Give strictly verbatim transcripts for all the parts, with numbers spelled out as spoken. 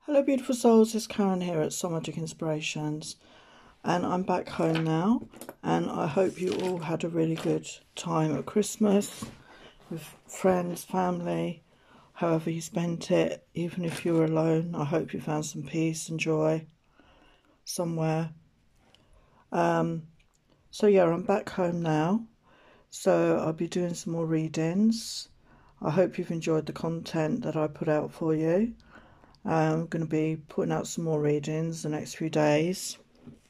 Hello beautiful souls, it's Karen here at Soul Magic Inspirations, and I'm back home now, and I hope you all had a really good time at Christmas with friends, family, however you spent it. Even if you were alone, I hope you found some peace and joy somewhere. Um, so yeah, I'm back home now, so I'll be doing some more readings. I hope you've enjoyed the content that I put out for you. I'm going to be putting out some more readings the next few days.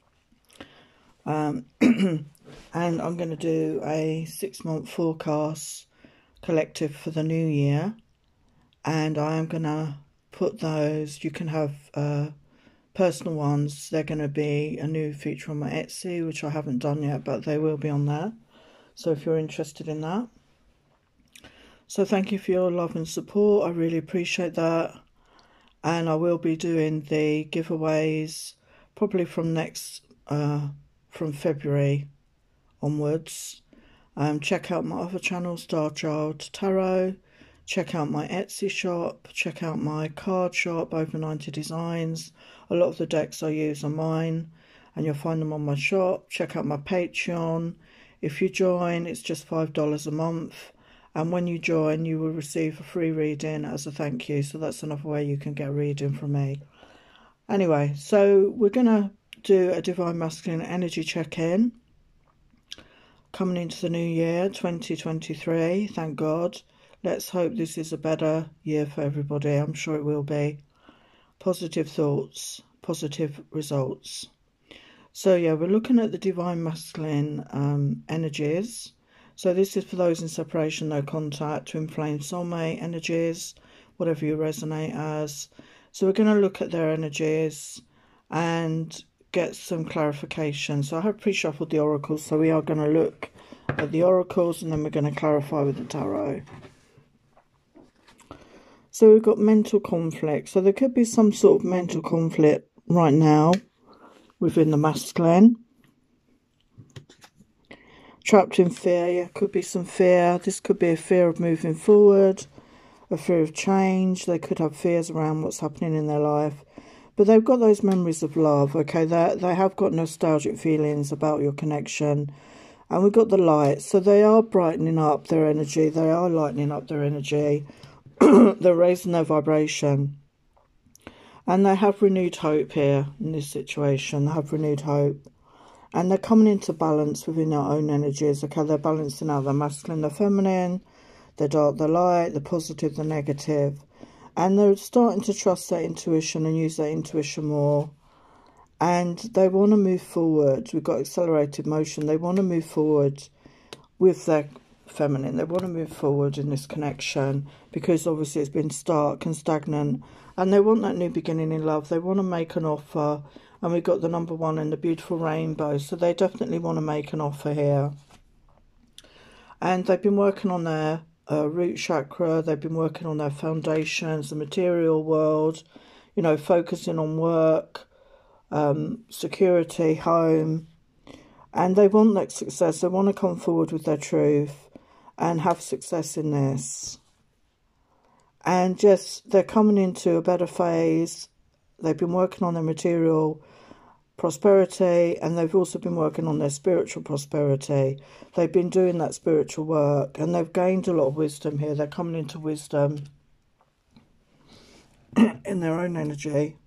Um, and I'm going to do a six-month forecast collective for the new year. And I am going to put those, you can have uh, personal ones. They're going to be a new feature on my Etsy, which I haven't done yet, but they will be on there. So if you're interested in that. So thank you for your love and support. I really appreciate that. And I will be doing the giveaways probably from next, uh, from February onwards. Um, check out my other channel, Starchild Tarot. Check out my Etsy shop. Check out my card shop, Over ninety Designs. A lot of the decks I use are mine, and you'll find them on my shop. Check out my Patreon. If you join, it's just five dollars a month. And when you join, you will receive a free reading as a thank you. So that's another way you can get a reading from me. Anyway, so we're going to do a Divine Masculine energy check-in. Coming into the new year, twenty twenty-three, thank God. Let's hope this is a better year for everybody. I'm sure it will be. Positive thoughts, positive results. So yeah, we're looking at the Divine Masculine um, energies. So this is for those in separation, no contact, twin flame, soulmate energies, whatever you resonate as. So we're going to look at their energies and get some clarification. So I have pre-shuffled the oracles, so we are going to look at the oracles and then we're going to clarify with the tarot. So we've got mental conflict. So there could be some sort of mental conflict right now within the masculine. Trapped in fear, yeah, could be some fear. This could be a fear of moving forward, a fear of change. They could have fears around what's happening in their life. But they've got those memories of love, okay? They they have got nostalgic feelings about your connection. And we've got the light. So they are brightening up their energy. They are lightening up their energy. They're raising their vibration. And they have renewed hope here in this situation. They have renewed hope. And they're coming into balance within their own energies. Okay, they're balancing out their masculine, their feminine, the dark, the light, the positive, the negative. And they're starting to trust their intuition and use their intuition more. And they want to move forward. We've got accelerated motion. They want to move forward with their feminine. They want to move forward in this connection because obviously it's been stark and stagnant. And they want that new beginning in love. They want to make an offer. And we've got the number one and the beautiful rainbow. So they definitely want to make an offer here. And they've been working on their uh, root chakra. They've been working on their foundations, the material world. You know, focusing on work, um, security, home. And they want that success. They want to come forward with their truth and have success in this. And just, they're coming into a better phase. They've been working on their material prosperity, and they've also been working on their spiritual prosperity. They've been doing that spiritual work, and they've gained a lot of wisdom here. They're coming into wisdom in their own energy.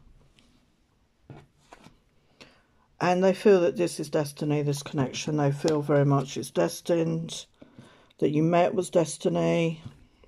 And they feel that this is destiny, this connection. They feel very much it's destined, that you met was destiny.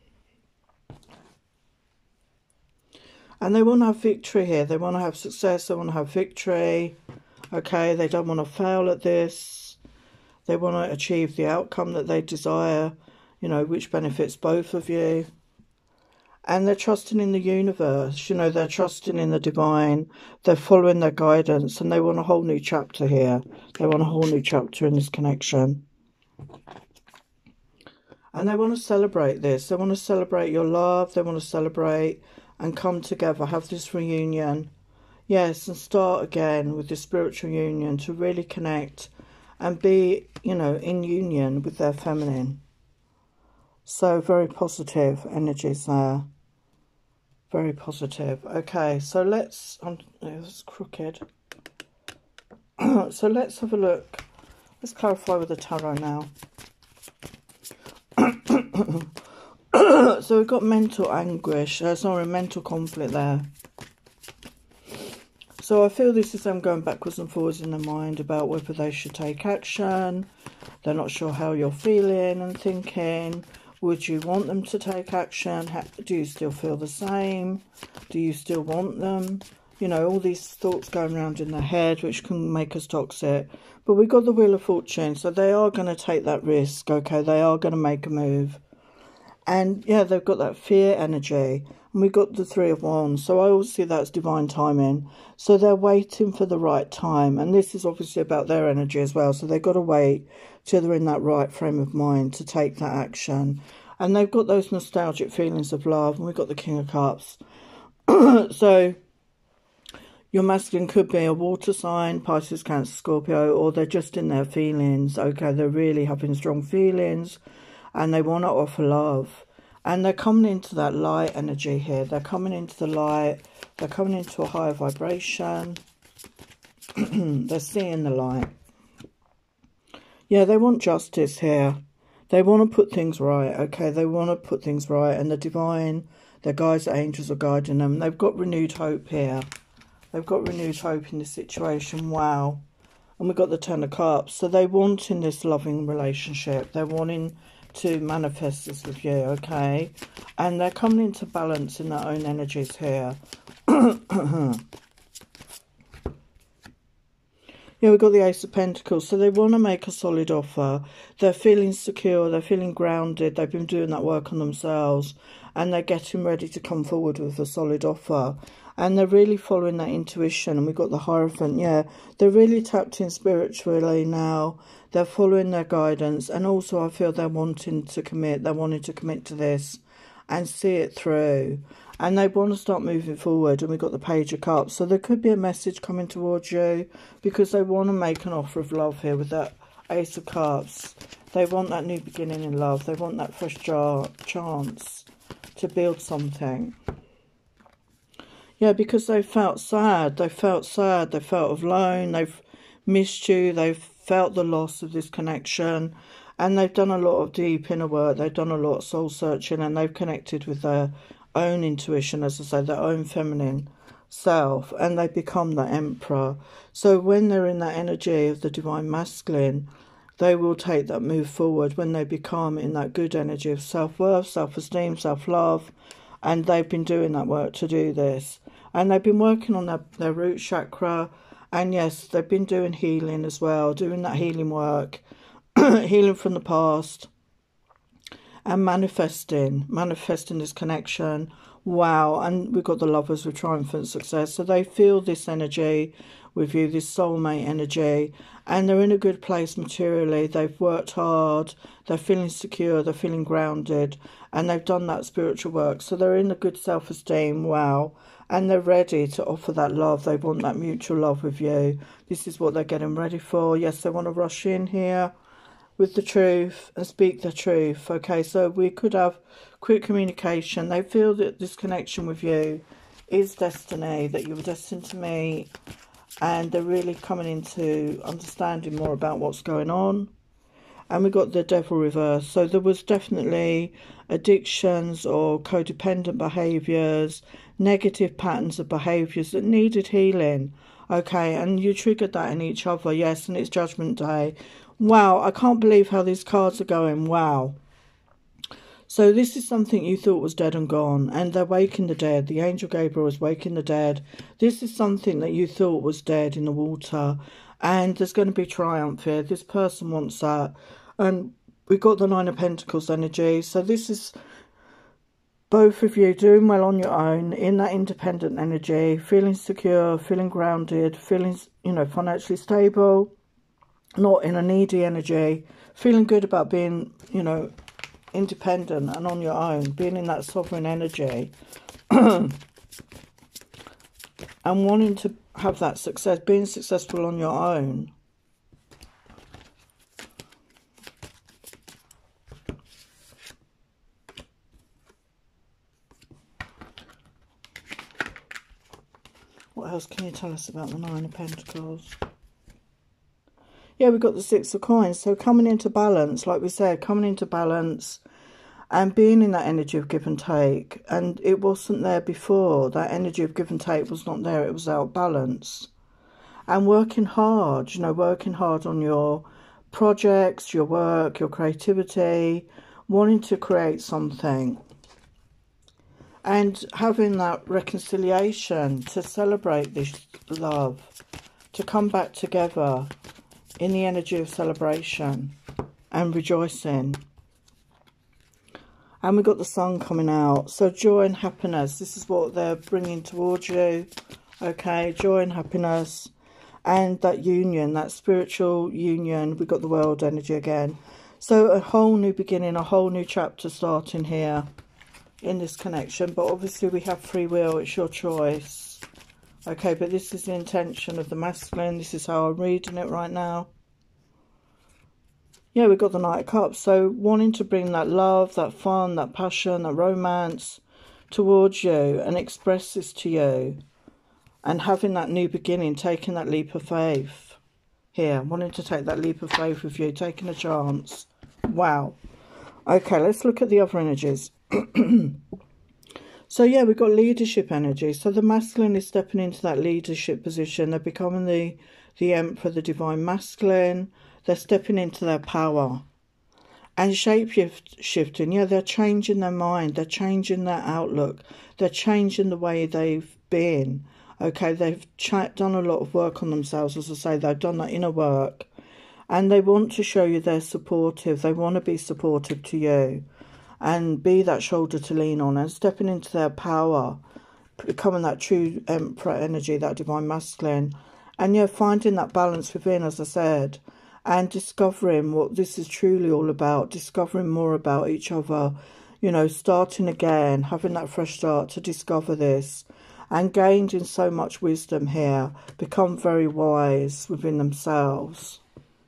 And they want to have victory here. They want to have success. They want to have victory. Okay, they don't want to fail at this. They want to achieve the outcome that they desire, you know, which benefits both of you. And they're trusting in the universe. You know, they're trusting in the divine. They're following their guidance. And they want a whole new chapter here. They want a whole new chapter in this connection. And they want to celebrate this. They want to celebrate your love. They want to celebrate and come together, have this reunion. Yes, and start again with this spiritual union to really connect and be, you know, in union with their feminine. So very positive energies there. Very positive. Okay, so let's, um, it was crooked. So let's have a look. Let's clarify with the tarot now. So we've got mental anguish. Uh, sorry, mental conflict there. So I feel this is them going backwards and forwards in their mind about whether they should take action. They're not sure how you're feeling and thinking. Would you want them to take action? How, do you still feel the same? Do you still want them? You know, all these thoughts going around in their head, which can make us toxic. But we've got the Wheel of Fortune, so they are going to take that risk, okay? They are going to make a move. And, yeah, they've got that fear energy. And we've got the Three of Wands, so I always see that's divine timing. So they're waiting for the right time. And this is obviously about their energy as well. So they've got to wait till they're in that right frame of mind to take that action. And they've got those nostalgic feelings of love. And we've got the King of Cups. So your masculine could be a water sign, Pisces, Cancer, Scorpio, or they're just in their feelings. Okay, they're really having strong feelings and they want to offer love. And they're coming into that light energy here. They're coming into the light. They're coming into a higher vibration. They're seeing the light. Yeah, they want justice here. They want to put things right, okay? They want to put things right. And the divine, their guides, the angels are guiding them. They've got renewed hope here. They've got renewed hope in this situation. Wow. And we've got the Ten of Cups. So they're wanting this loving relationship. They're wanting to manifest this with you, okay? And they're coming into balance in their own energies here. Yeah, we've got the Ace of Pentacles. So they want to make a solid offer. They're feeling secure. They're feeling grounded. They've been doing that work on themselves. And they're getting ready to come forward with a solid offer. And they're really following that intuition. And we've got the Hierophant. Yeah, they're really tapped in spiritually now. They're following their guidance. And also I feel they're wanting to commit. They're wanting to commit to this and see it through. And they want to start moving forward. And we've got the Page of Cups. So there could be a message coming towards you. Because they want to make an offer of love here with that Ace of Cups. They want that new beginning in love. They want that fresh jar chance to build something. Yeah, because they felt sad. They felt sad. They felt alone. They've missed you. They've felt the loss of this connection. And they've done a lot of deep inner work. They've done a lot of soul searching. And they've connected with their own intuition, as I say, their own feminine self. And they become the Emperor. So when they're in that energy of the divine masculine, they will take that move forward when they become in that good energy of self-worth, self-esteem, self-love. And they've been doing that work to do this. And they've been working on their, their root chakra. And yes, they've been doing healing as well. Doing that healing work. Healing from the past. And manifesting. Manifesting this connection. Wow. And we've got the Lovers with triumphant success. So they feel this energy with you. This soulmate energy. And they're in a good place materially. They've worked hard. They're feeling secure. They're feeling grounded. And they've done that spiritual work. So they're in a good self-esteem. Wow. And they're ready to offer that love. They want that mutual love with you. This is what they're getting ready for. Yes, they want to rush in here with the truth and speak the truth. Okay, so we could have quick communication. They feel that this connection with you is destiny, that you were destined to meet. And they're really coming into understanding more about what's going on. And we got the Devil reverse. So there was definitely addictions or codependent behaviours, negative patterns of behaviours that needed healing. Okay, and you triggered that in each other. Yes, and it's Judgment Day. Wow, I can't believe how these cards are going. Wow. So this is something you thought was dead and gone. And they're waking the dead. The angel Gabriel is waking the dead. This is something that you thought was dead in the water. And there's going to be triumph here. This person wants that. And we've got the Nine of Pentacles energy. So this is both of you doing well on your own, in that independent energy, feeling secure, feeling grounded, feeling, you know, financially stable, not in a needy energy, feeling good about being, you know, independent and on your own, being in that sovereign energy. And wanting to have that success, being successful on your own. What else can you tell us about the Nine of Pentacles? Yeah, we've got the Six of Coins. So coming into balance, like we said, coming into balance and being in that energy of give and take. And it wasn't there before. That energy of give and take was not there. It was out of balance. And working hard, you know, working hard on your projects, your work, your creativity, wanting to create something. And having that reconciliation to celebrate this love, to come back together in the energy of celebration and rejoicing. And we've got the sun coming out. So joy and happiness, this is what they're bringing towards you. Okay, joy and happiness. And that union, that spiritual union. We've got the world energy again. So a whole new beginning, a whole new chapter starting here in this connection. But obviously we have free will. It's your choice. Okay, but this is the intention of the masculine. This is how I'm reading it right now. Yeah, we've got the Knight of Cups. So wanting to bring that love, that fun, that passion, that romance towards you and express this to you. And having that new beginning, taking that leap of faith here. Wanting to take that leap of faith with you, taking a chance. Wow. Okay, let's look at the other energies. So yeah, we've got leadership energy. So the masculine is stepping into that leadership position. They're becoming the, the Emperor, the Divine Masculine. They're stepping into their power. And shape shifting. Yeah, they're changing their mind. They're changing their outlook. They're changing the way they've been. Okay, they've done a lot of work on themselves. As I say, they've done that inner work. And they want to show you they're supportive. They want to be supportive to you. And be that shoulder to lean on. And stepping into their power. Becoming that true Emperor energy, that Divine Masculine. And yeah, finding that balance within, as I said. And discovering what this is truly all about. Discovering more about each other. You know, starting again. Having that fresh start to discover this. And gained in so much wisdom here. Become very wise within themselves.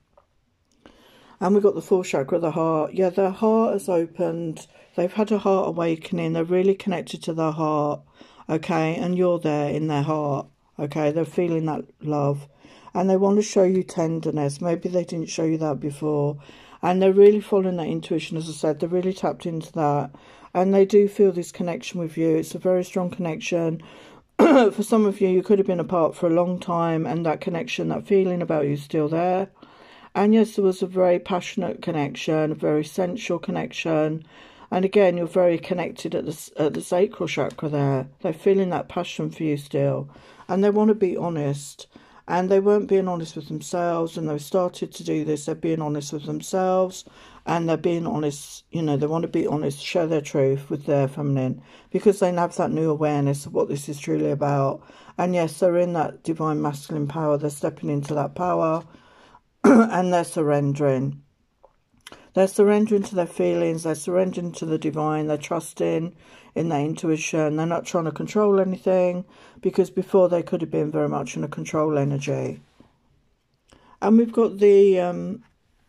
And we've got the fourth chakra, the heart. Yeah, their heart has opened. They've had a heart awakening. They're really connected to their heart. Okay, and you're there in their heart. Okay, they're feeling that love. And they want to show you tenderness. Maybe they didn't show you that before. And they're really following that intuition, as I said. They're really tapped into that. And they do feel this connection with you. It's a very strong connection. For some of you, you could have been apart for a long time. And that connection, that feeling about you is still there. And yes, there was a very passionate connection. A very sensual connection. And again, you're very connected at the, at the sacral chakra there. They're feeling that passion for you still. And they want to be honest. And they weren't being honest with themselves. And they've started to do this. They're being honest with themselves. And they're being honest, you know, they want to be honest, share their truth with their feminine. Because they have that new awareness of what this is truly about. And yes, they're in that Divine Masculine power. They're stepping into that power. And they're surrendering. They're surrendering to their feelings. They're surrendering to the divine. They're trusting in their intuition. They're not trying to control anything. Because before they could have been very much in a control energy. And we've got the um,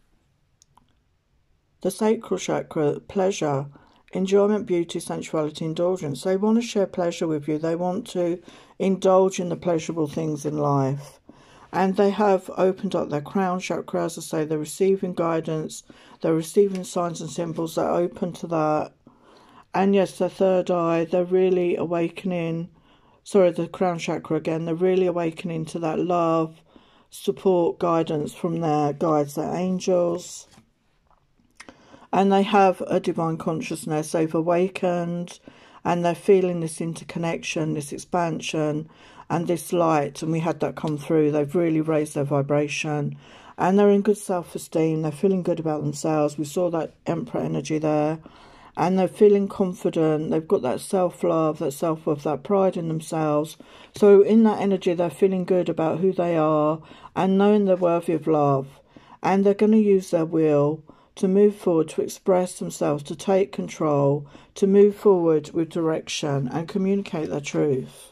the sacral chakra, pleasure, enjoyment, beauty, sensuality, indulgence. They want to share pleasure with you. They want to indulge in the pleasurable things in life. And they have opened up their crown chakra. As I say, they're receiving guidance. They're receiving signs and symbols. They're open to that. And yes, their third eye, they're really awakening. Sorry, the crown chakra again. They're really awakening to that love, support, guidance from their guides, their angels. And they have a divine consciousness. They've awakened. And they're feeling this interconnection, this expansion. And this light, and we had that come through. They've really raised their vibration. And they're in good self-esteem. They're feeling good about themselves. We saw that Emperor energy there. And they're feeling confident. They've got that self-love, that self-worth, that pride in themselves. So in that energy, they're feeling good about who they are. And knowing they're worthy of love. And they're going to use their will to move forward, to express themselves, to take control. To move forward with direction and communicate their truth.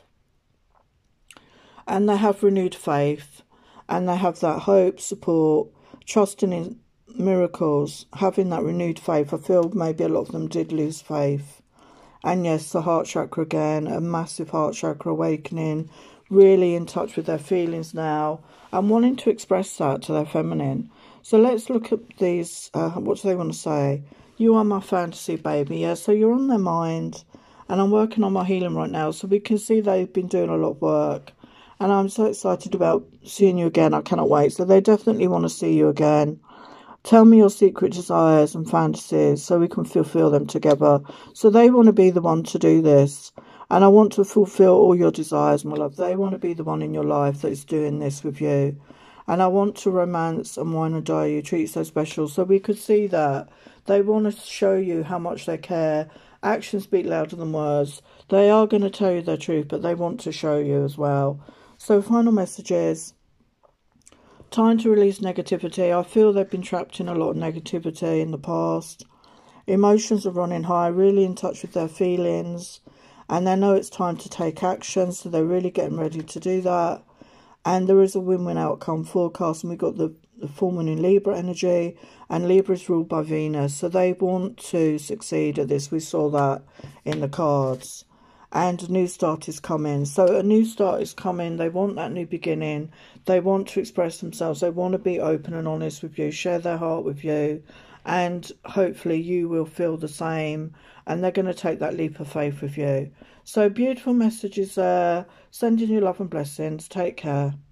And they have renewed faith. And they have that hope, support, trusting in miracles. Having that renewed faith. I feel maybe a lot of them did lose faith. And yes, the heart chakra again, a massive heart chakra awakening, really in touch with their feelings now and wanting to express that to their feminine. So let's look at these. Uh, what do they want to say? You are my fantasy, baby. Yeah, so you're on their mind. And I'm working on my healing right now. So we can see they've been doing a lot of work. And I'm so excited about seeing you again. I cannot wait. So they definitely want to see you again. Tell me your secret desires and fantasies so we can fulfill them together. So they want to be the one to do this. And I want to fulfill all your desires, my love. They want to be the one in your life that is doing this with you. And I want to romance and wine and die you, treat so special. So we could see that. They want to show you how much they care. Actions speak louder than words. They are going to tell you their truth, but they want to show you as well. So final messages. Time to release negativity. I feel they've been trapped in a lot of negativity in the past. Emotions are running high, really in touch with their feelings. And they know it's time to take action, so they're really getting ready to do that. And there is a win-win outcome forecast. And we've got the, the full moon in Libra energy. And Libra is ruled by Venus. So they want to succeed at this. We saw that in the cards. And a new start is coming. So a new start is coming. They want that new beginning. They want to express themselves. They want to be open and honest with you. Share their heart with you. And hopefully you will feel the same. And they're going to take that leap of faith with you. So beautiful messages there. Sending you love and blessings. Take care.